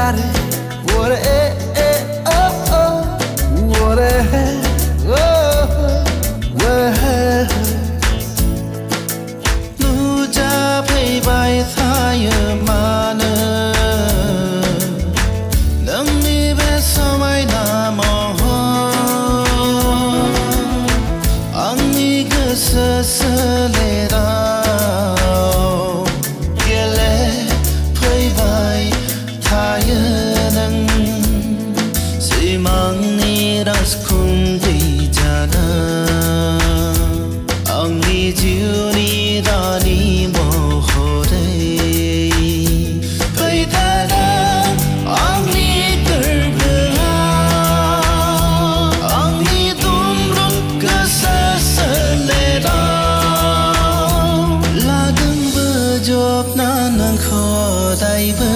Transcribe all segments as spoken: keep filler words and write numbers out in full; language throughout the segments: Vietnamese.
NUJA FWIYW thay mà nơ nâng mi về SOMAJ nam anh mi cứ sơ sơ lệ đau kia lệ FWIYW thay nâng si mang ni đã cùng đi cha nơ anh mi chiu ni đã ni mồ hồ đây vậy ta đã anh mi cờ bờ anh mi tum rút cơ sơ sơ lệ đau là đừng bơ job na nang khó tay bơ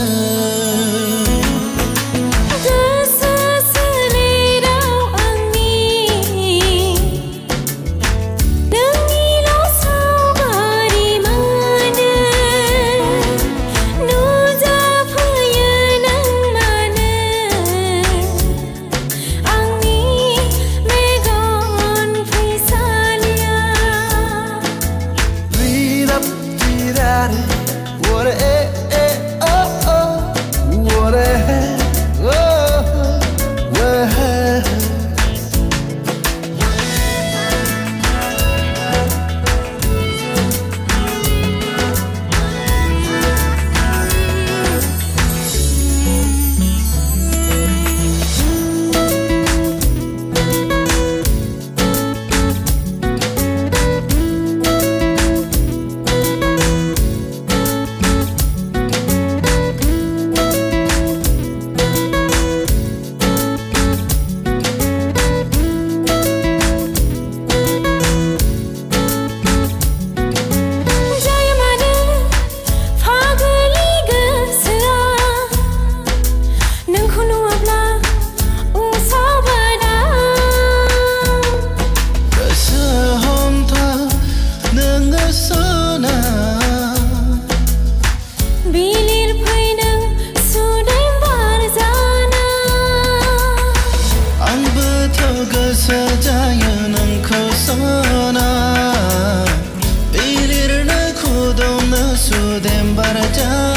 Dem bara